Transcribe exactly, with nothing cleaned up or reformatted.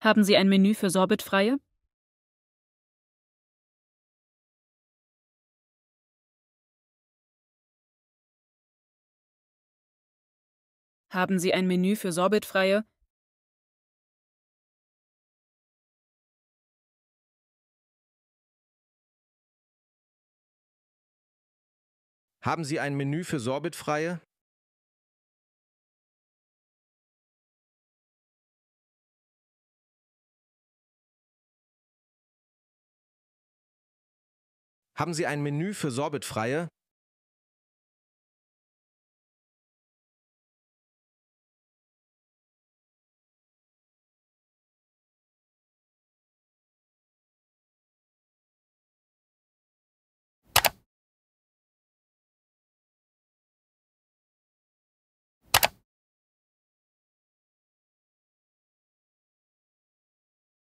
Haben Sie ein Menü für Sorbitfreie? Haben Sie ein Menü für Sorbitfreie? Haben Sie ein Menü für Sorbitfreie? Haben Sie ein Menü für Sorbitfreie?